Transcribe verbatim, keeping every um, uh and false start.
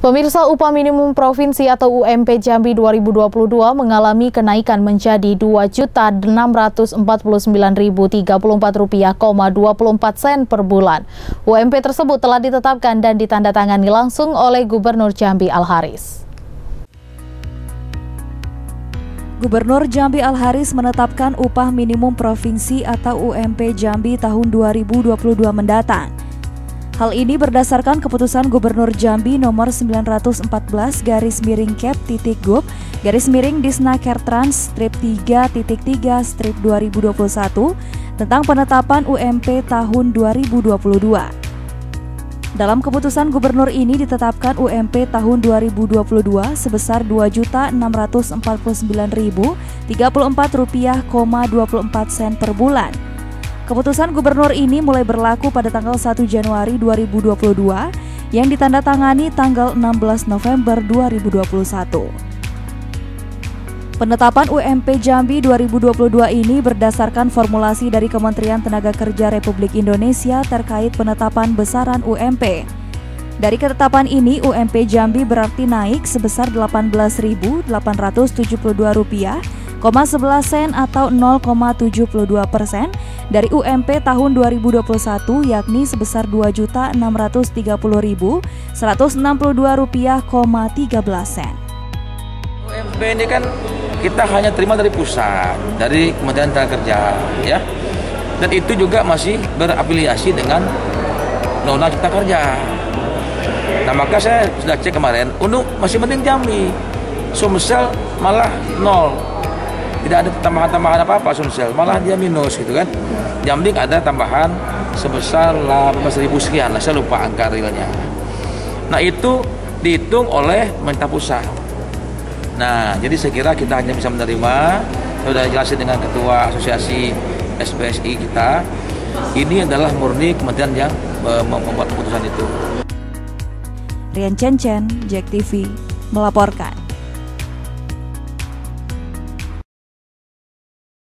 Pemirsa, upah minimum provinsi atau U M P Jambi dua ribu dua puluh dua mengalami kenaikan menjadi dua juta enam ratus empat puluh sembilan ribu tiga puluh empat rupiah koma dua puluh empat sen per bulan. U M P tersebut telah ditetapkan dan ditandatangani langsung oleh Gubernur Jambi Al-Haris. Gubernur Jambi Al-Haris menetapkan upah minimum provinsi atau U M P Jambi tahun dua ribu dua puluh dua mendatang. Hal ini berdasarkan keputusan Gubernur Jambi nomor sembilan ratus empat belas garis miring Kep titik Gub garis miring Disnakertrans strip tiga titik tiga strip dua ribu dua puluh satu tentang penetapan U M P tahun dua ribu dua puluh dua. Dalam keputusan Gubernur ini ditetapkan U M P tahun dua ribu dua puluh dua sebesar dua juta enam ratus empat puluh sembilan ribu tiga puluh empat rupiah koma dua puluh empat sen per bulan. Keputusan Gubernur ini mulai berlaku pada tanggal satu Januari dua ribu dua puluh dua yang ditandatangani tanggal enam belas November dua ribu dua puluh satu. Penetapan U M P Jambi dua ribu dua puluh dua ini berdasarkan formulasi dari Kementerian Tenaga Kerja Republik Indonesia terkait penetapan besaran U M P. Dari ketetapan ini, U M P Jambi berarti naik sebesar delapan belas ribu delapan ratus tujuh puluh dua rupiah koma sebelas sen atau nol koma tujuh dua persen dari U M P tahun dua ribu dua puluh satu, yakni sebesar dua juta enam ratus tiga puluh ribu seratus enam puluh dua rupiah koma tiga belas sen. U M P ini kan kita hanya terima dari pusat, dari Kementerian Tenaga Kerja, ya, dan itu juga masih berafiliasi dengan Undang-Undang Cipta Kerja. Nah, maka saya sudah cek kemarin, untuk masih penting Jambi, Sumsel malah nol. Tidak ada tambahan-tambahan apa-apa Sumsel, malah dia minus gitu kan. Jambi ada tambahan sebesar delapan belas ribu sekian, saya lupa angka realnya. Nah, itu dihitung oleh pemerintah pusat. Nah, jadi saya kira kita hanya bisa menerima, sudah jelasin dengan Ketua Asosiasi S B S I kita, ini adalah murni kementerian yang membuat keputusan itu. Rian Chen Chen, Jack T V, melaporkan.